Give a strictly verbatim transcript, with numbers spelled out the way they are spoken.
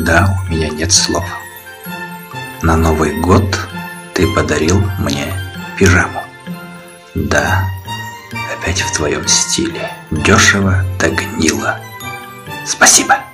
Да, у меня нет слов. На Новый год ты подарил мне пижаму. Да, опять в твоем стиле. Дешево да гнило. Спасибо.